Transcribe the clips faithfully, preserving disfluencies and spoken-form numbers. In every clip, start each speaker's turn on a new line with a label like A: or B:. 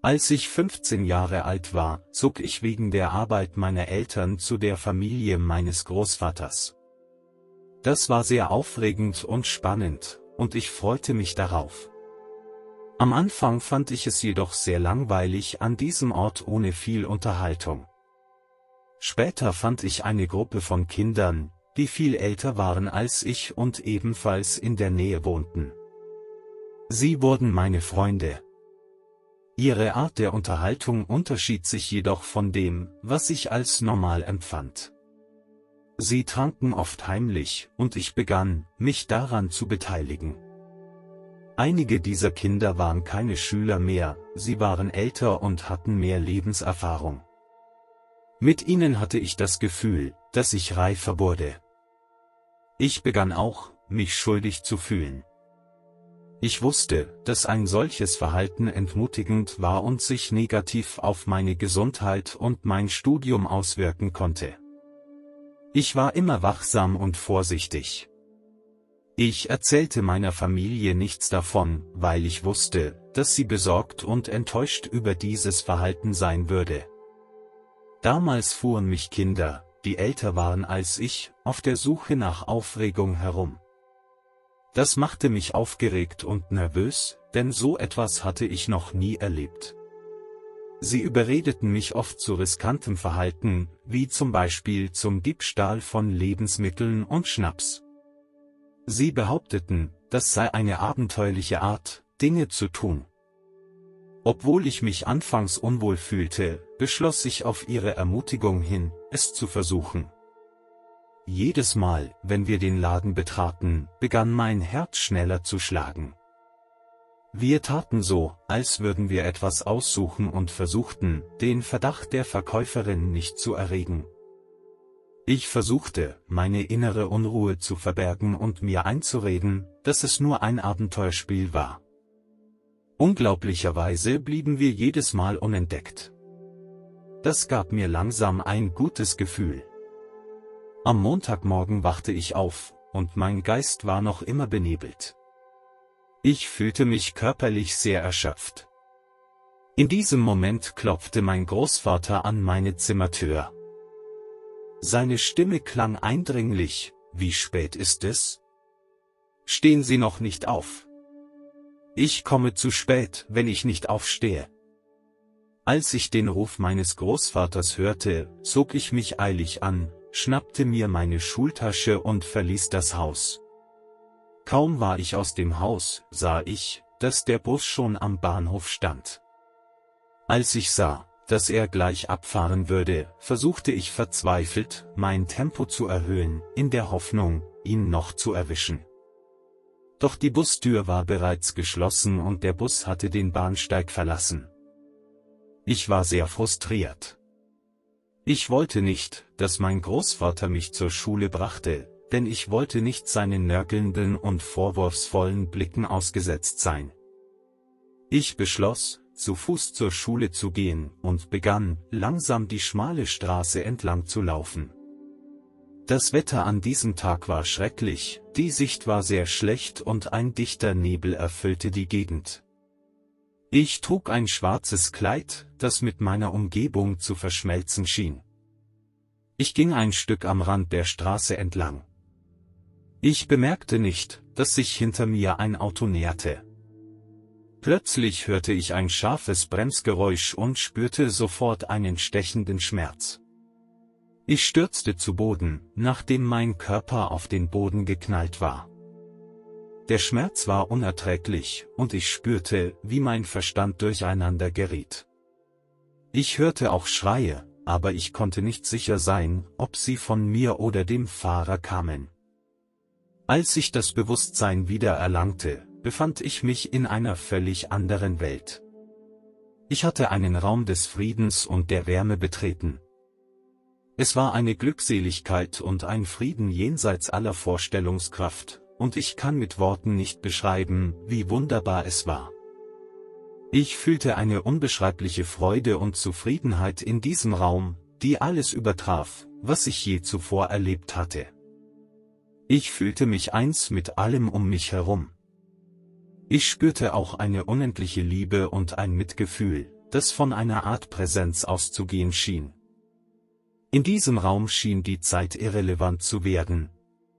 A: Als ich fünfzehn Jahre alt war, zog ich wegen der Arbeit meiner Eltern zu der Familie meines Großvaters. Das war sehr aufregend und spannend, und ich freute mich darauf. Am Anfang fand ich es jedoch sehr langweilig an diesem Ort ohne viel Unterhaltung. Später fand ich eine Gruppe von Kindern, die viel älter waren als ich und ebenfalls in der Nähe wohnten. Sie wurden meine Freunde. Ihre Art der Unterhaltung unterschied sich jedoch von dem, was ich als normal empfand. Sie tranken oft heimlich, und ich begann, mich daran zu beteiligen. Einige dieser Kinder waren keine Schüler mehr, sie waren älter und hatten mehr Lebenserfahrung. Mit ihnen hatte ich das Gefühl, dass ich reifer wurde. Ich begann auch, mich schuldig zu fühlen. Ich wusste, dass ein solches Verhalten entmutigend war und sich negativ auf meine Gesundheit und mein Studium auswirken konnte. Ich war immer wachsam und vorsichtig. Ich erzählte meiner Familie nichts davon, weil ich wusste, dass sie besorgt und enttäuscht über dieses Verhalten sein würde. Damals fuhren mich Kinder, die älter waren als ich, auf der Suche nach Aufregung herum. Das machte mich aufgeregt und nervös, denn so etwas hatte ich noch nie erlebt. Sie überredeten mich oft zu riskantem Verhalten, wie zum Beispiel zum Diebstahl von Lebensmitteln und Schnaps. Sie behaupteten, das sei eine abenteuerliche Art, Dinge zu tun. Obwohl ich mich anfangs unwohl fühlte, beschloss ich auf ihre Ermutigung hin, es zu versuchen. Jedes Mal, wenn wir den Laden betraten, begann mein Herz schneller zu schlagen. Wir taten so, als würden wir etwas aussuchen und versuchten, den Verdacht der Verkäuferin nicht zu erregen. Ich versuchte, meine innere Unruhe zu verbergen und mir einzureden, dass es nur ein Abenteuerspiel war. Unglaublicherweise blieben wir jedes Mal unentdeckt. Das gab mir langsam ein gutes Gefühl. Am Montagmorgen wachte ich auf, und mein Geist war noch immer benebelt. Ich fühlte mich körperlich sehr erschöpft. In diesem Moment klopfte mein Großvater an meine Zimmertür. Seine Stimme klang eindringlich: Wie spät ist es? Stehen Sie noch nicht auf? Ich komme zu spät, wenn ich nicht aufstehe. Als ich den Ruf meines Großvaters hörte, zog ich mich eilig an, schnappte mir meine Schultasche und verließ das Haus. Kaum war ich aus dem Haus, sah ich, dass der Bus schon am Bahnhof stand. Als ich sah, dass er gleich abfahren würde, versuchte ich verzweifelt, mein Tempo zu erhöhen, in der Hoffnung, ihn noch zu erwischen. Doch die Bustür war bereits geschlossen und der Bus hatte den Bahnsteig verlassen. Ich war sehr frustriert. Ich wollte nicht, dass mein Großvater mich zur Schule brachte, denn ich wollte nicht seinen nörgelnden und vorwurfsvollen Blicken ausgesetzt sein. Ich beschloss, zu Fuß zur Schule zu gehen und begann, langsam die schmale Straße entlang zu laufen. Das Wetter an diesem Tag war schrecklich, die Sicht war sehr schlecht und ein dichter Nebel erfüllte die Gegend. Ich trug ein schwarzes Kleid, das mit meiner Umgebung zu verschmelzen schien. Ich ging ein Stück am Rand der Straße entlang. Ich bemerkte nicht, dass sich hinter mir ein Auto näherte. Plötzlich hörte ich ein scharfes Bremsgeräusch und spürte sofort einen stechenden Schmerz. Ich stürzte zu Boden, nachdem mein Körper auf den Boden geknallt war. Der Schmerz war unerträglich, und ich spürte, wie mein Verstand durcheinander geriet. Ich hörte auch Schreie, aber ich konnte nicht sicher sein, ob sie von mir oder dem Fahrer kamen. Als ich das Bewusstsein wieder erlangte, befand ich mich in einer völlig anderen Welt. Ich hatte einen Raum des Friedens und der Wärme betreten. Es war eine Glückseligkeit und ein Frieden jenseits aller Vorstellungskraft, und ich kann mit Worten nicht beschreiben, wie wunderbar es war. Ich fühlte eine unbeschreibliche Freude und Zufriedenheit in diesem Raum, die alles übertraf, was ich je zuvor erlebt hatte. Ich fühlte mich eins mit allem um mich herum. Ich spürte auch eine unendliche Liebe und ein Mitgefühl, das von einer Art Präsenz auszugehen schien. In diesem Raum schien die Zeit irrelevant zu werden.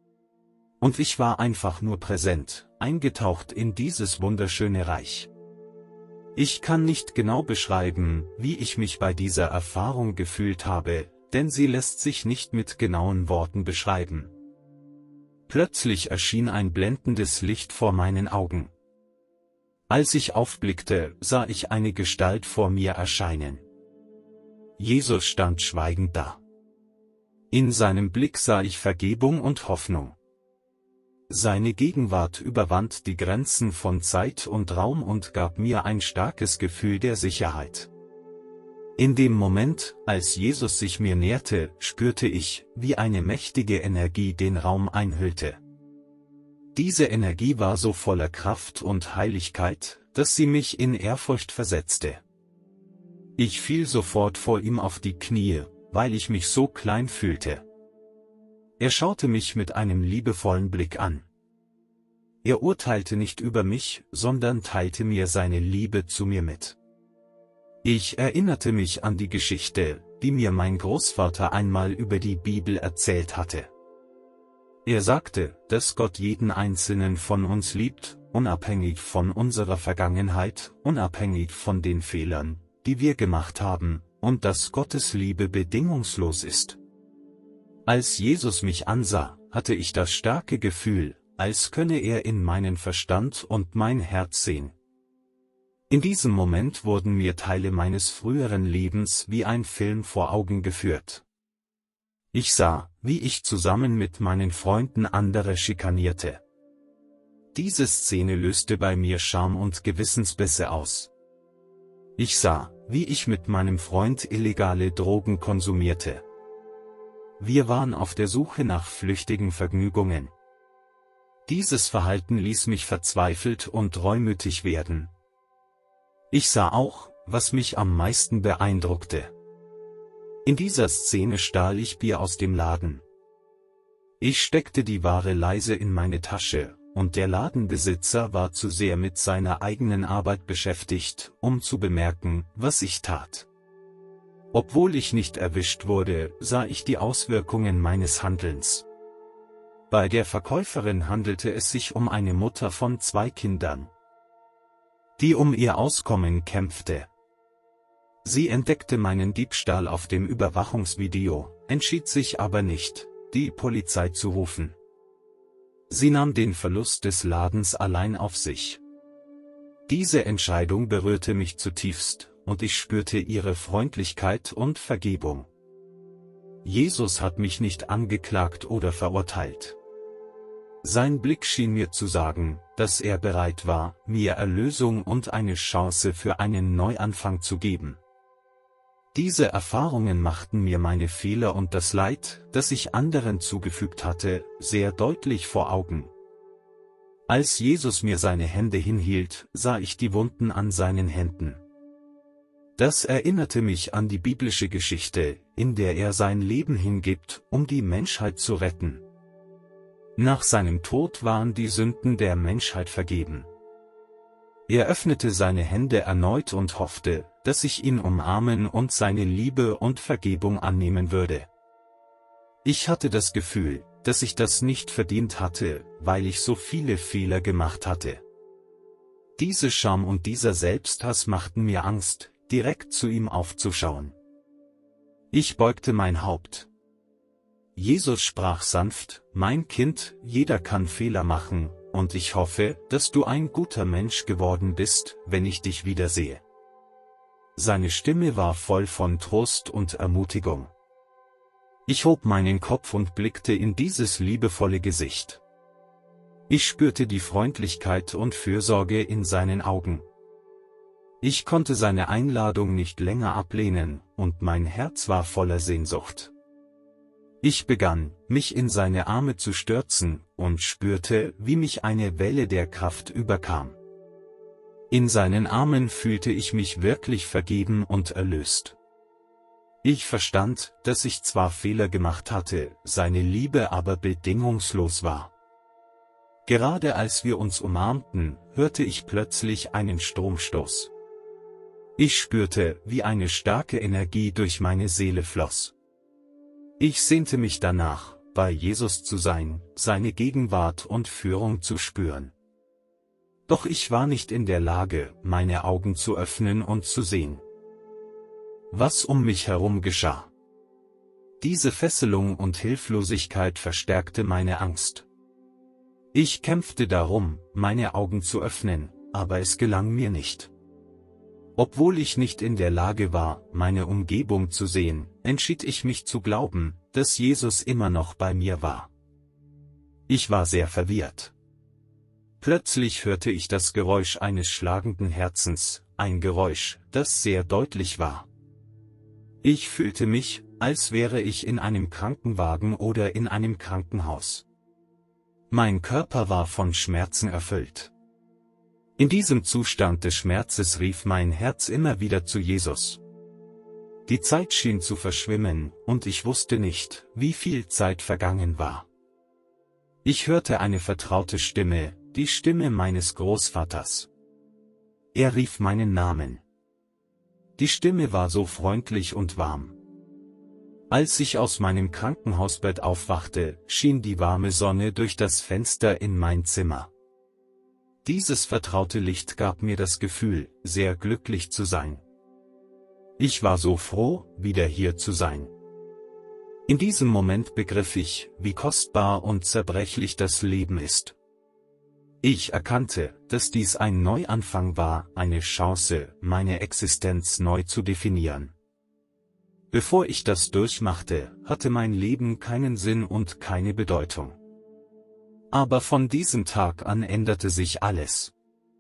A: Und ich war einfach nur präsent, eingetaucht in dieses wunderschöne Reich. Ich kann nicht genau beschreiben, wie ich mich bei dieser Erfahrung gefühlt habe, denn sie lässt sich nicht mit genauen Worten beschreiben. Plötzlich erschien ein blendendes Licht vor meinen Augen. Als ich aufblickte, sah ich eine Gestalt vor mir erscheinen. Jesus stand schweigend da. In seinem Blick sah ich Vergebung und Hoffnung. Seine Gegenwart überwand die Grenzen von Zeit und Raum und gab mir ein starkes Gefühl der Sicherheit. In dem Moment, als Jesus sich mir näherte, spürte ich, wie eine mächtige Energie den Raum einhüllte. Diese Energie war so voller Kraft und Heiligkeit, dass sie mich in Ehrfurcht versetzte. Ich fiel sofort vor ihm auf die Knie, weil ich mich so klein fühlte. Er schaute mich mit einem liebevollen Blick an. Er urteilte nicht über mich, sondern teilte mir seine Liebe zu mir mit. Ich erinnerte mich an die Geschichte, die mir mein Großvater einmal über die Bibel erzählt hatte. Er sagte, dass Gott jeden einzelnen von uns liebt, unabhängig von unserer Vergangenheit, unabhängig von den Fehlern, die wir gemacht haben, und dass Gottes Liebe bedingungslos ist. Als Jesus mich ansah, hatte ich das starke Gefühl, als könne er in meinen Verstand und mein Herz sehen. In diesem Moment wurden mir Teile meines früheren Lebens wie ein Film vor Augen geführt. Ich sah, wie ich zusammen mit meinen Freunden andere schikanierte. Diese Szene löste bei mir Scham und Gewissensbisse aus. Ich sah, wie ich mit meinem Freund illegale Drogen konsumierte. Wir waren auf der Suche nach flüchtigen Vergnügungen. Dieses Verhalten ließ mich verzweifelt und reumütig werden. Ich sah auch, was mich am meisten beeindruckte. In dieser Szene stahl ich Bier aus dem Laden. Ich steckte die Ware leise in meine Tasche, und der Ladenbesitzer war zu sehr mit seiner eigenen Arbeit beschäftigt, um zu bemerken, was ich tat. Obwohl ich nicht erwischt wurde, sah ich die Auswirkungen meines Handelns. Bei der Verkäuferin handelte es sich um eine Mutter von zwei Kindern, die um ihr Auskommen kämpfte. Sie entdeckte meinen Diebstahl auf dem Überwachungsvideo, entschied sich aber nicht, die Polizei zu rufen. Sie nahm den Verlust des Ladens allein auf sich. Diese Entscheidung berührte mich zutiefst, und ich spürte ihre Freundlichkeit und Vergebung. Jesus hat mich nicht angeklagt oder verurteilt. Sein Blick schien mir zu sagen, dass er bereit war, mir Erlösung und eine Chance für einen Neuanfang zu geben. Diese Erfahrungen machten mir meine Fehler und das Leid, das ich anderen zugefügt hatte, sehr deutlich vor Augen. Als Jesus mir seine Hände hinhielt, sah ich die Wunden an seinen Händen. Das erinnerte mich an die biblische Geschichte, in der er sein Leben hingibt, um die Menschheit zu retten. Nach seinem Tod waren die Sünden der Menschheit vergeben. Er öffnete seine Hände erneut und hoffte, dass ich ihn umarmen und seine Liebe und Vergebung annehmen würde. Ich hatte das Gefühl, dass ich das nicht verdient hatte, weil ich so viele Fehler gemacht hatte. Diese Scham und dieser Selbsthass machten mir Angst, direkt zu ihm aufzuschauen. Ich beugte mein Haupt. Jesus sprach sanft: Mein Kind, jeder kann Fehler machen, und ich hoffe, dass du ein guter Mensch geworden bist, wenn ich dich wiedersehe. Seine Stimme war voll von Trost und Ermutigung. Ich hob meinen Kopf und blickte in dieses liebevolle Gesicht. Ich spürte die Freundlichkeit und Fürsorge in seinen Augen. Ich konnte seine Einladung nicht länger ablehnen, und mein Herz war voller Sehnsucht. Ich begann, mich in seine Arme zu stürzen, und spürte, wie mich eine Welle der Kraft überkam. In seinen Armen fühlte ich mich wirklich vergeben und erlöst. Ich verstand, dass ich zwar Fehler gemacht hatte, seine Liebe aber bedingungslos war. Gerade als wir uns umarmten, hörte ich plötzlich einen Stromstoß. Ich spürte, wie eine starke Energie durch meine Seele floss. Ich sehnte mich danach, bei Jesus zu sein, seine Gegenwart und Führung zu spüren. Doch ich war nicht in der Lage, meine Augen zu öffnen und zu sehen, was um mich herum geschah. Diese Fesselung und Hilflosigkeit verstärkte meine Angst. Ich kämpfte darum, meine Augen zu öffnen, aber es gelang mir nicht. Obwohl ich nicht in der Lage war, meine Umgebung zu sehen, entschied ich mich zu glauben, dass Jesus immer noch bei mir war. Ich war sehr verwirrt. Plötzlich hörte ich das Geräusch eines schlagenden Herzens, ein Geräusch, das sehr deutlich war. Ich fühlte mich, als wäre ich in einem Krankenwagen oder in einem Krankenhaus. Mein Körper war von Schmerzen erfüllt. In diesem Zustand des Schmerzes rief mein Herz immer wieder zu Jesus. Die Zeit schien zu verschwimmen, und ich wusste nicht, wie viel Zeit vergangen war. Ich hörte eine vertraute Stimme, die Stimme meines Großvaters. Er rief meinen Namen. Die Stimme war so freundlich und warm. Als ich aus meinem Krankenhausbett aufwachte, schien die warme Sonne durch das Fenster in mein Zimmer. Dieses vertraute Licht gab mir das Gefühl, sehr glücklich zu sein. Ich war so froh, wieder hier zu sein. In diesem Moment begriff ich, wie kostbar und zerbrechlich das Leben ist. Ich erkannte, dass dies ein Neuanfang war, eine Chance, meine Existenz neu zu definieren. Bevor ich das durchmachte, hatte mein Leben keinen Sinn und keine Bedeutung. Aber von diesem Tag an änderte sich alles.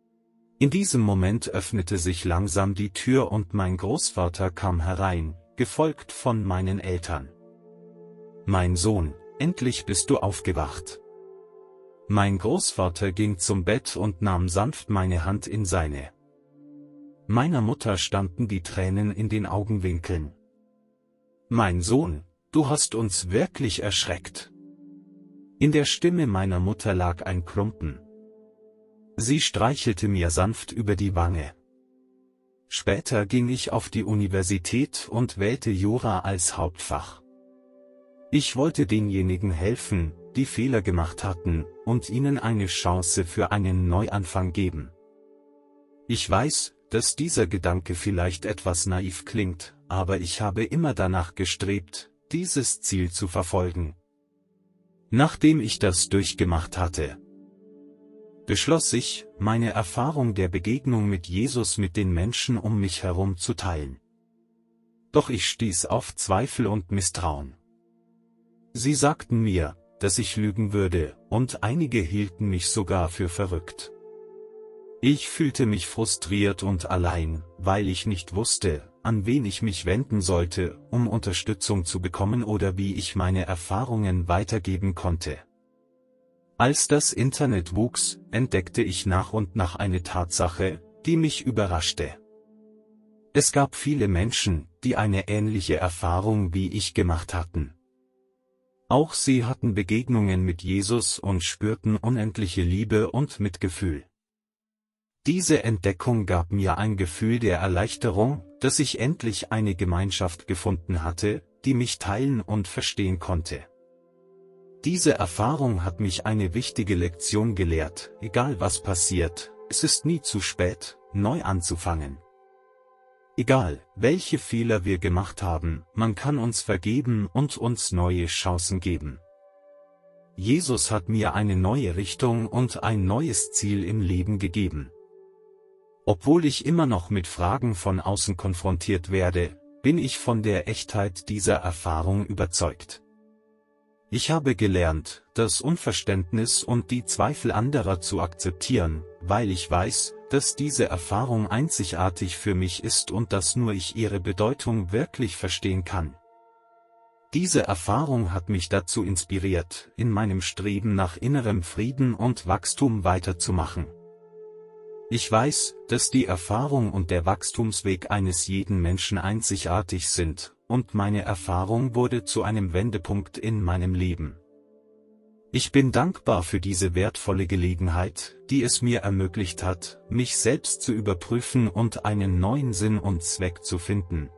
A: In diesem Moment öffnete sich langsam die Tür und mein Großvater kam herein, gefolgt von meinen Eltern. Mein Sohn, endlich bist du aufgewacht. Mein Großvater ging zum Bett und nahm sanft meine Hand in seine. Meiner Mutter standen die Tränen in den Augenwinkeln. Mein Sohn, du hast uns wirklich erschreckt. In der Stimme meiner Mutter lag ein Klumpen. Sie streichelte mir sanft über die Wange. Später ging ich auf die Universität und wählte Jura als Hauptfach. Ich wollte denjenigen helfen, die Fehler gemacht hatten, und ihnen eine Chance für einen Neuanfang geben. Ich weiß, dass dieser Gedanke vielleicht etwas naiv klingt, aber ich habe immer danach gestrebt, dieses Ziel zu verfolgen. Nachdem ich das durchgemacht hatte, beschloss ich, meine Erfahrung der Begegnung mit Jesus mit den Menschen um mich herum zu teilen. Doch ich stieß auf Zweifel und Misstrauen. Sie sagten mir, dass ich lügen würde, und einige hielten mich sogar für verrückt. Ich fühlte mich frustriert und allein, weil ich nicht wusste, an wen ich mich wenden sollte, um Unterstützung zu bekommen oder wie ich meine Erfahrungen weitergeben konnte. Als das Internet wuchs, entdeckte ich nach und nach eine Tatsache, die mich überraschte. Es gab viele Menschen, die eine ähnliche Erfahrung wie ich gemacht hatten. Auch sie hatten Begegnungen mit Jesus und spürten unendliche Liebe und Mitgefühl. Diese Entdeckung gab mir ein Gefühl der Erleichterung, dass ich endlich eine Gemeinschaft gefunden hatte, die mich teilen und verstehen konnte. Diese Erfahrung hat mich eine wichtige Lektion gelehrt: Egal was passiert, es ist nie zu spät, neu anzufangen. Egal, welche Fehler wir gemacht haben, man kann uns vergeben und uns neue Chancen geben. Jesus hat mir eine neue Richtung und ein neues Ziel im Leben gegeben. Obwohl ich immer noch mit Fragen von außen konfrontiert werde, bin ich von der Echtheit dieser Erfahrung überzeugt. Ich habe gelernt, das Unverständnis und die Zweifel anderer zu akzeptieren, weil ich weiß, dass diese Erfahrung einzigartig für mich ist und dass nur ich ihre Bedeutung wirklich verstehen kann. Diese Erfahrung hat mich dazu inspiriert, in meinem Streben nach innerem Frieden und Wachstum weiterzumachen. Ich weiß, dass die Erfahrung und der Wachstumsweg eines jeden Menschen einzigartig sind, und meine Erfahrung wurde zu einem Wendepunkt in meinem Leben. Ich bin dankbar für diese wertvolle Gelegenheit, die es mir ermöglicht hat, mich selbst zu überprüfen und einen neuen Sinn und Zweck zu finden.